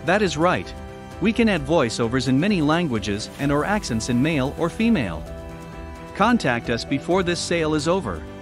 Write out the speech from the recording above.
That is right. We can add voiceovers in many languages and or accents in male or female. Contact us before this sale is over.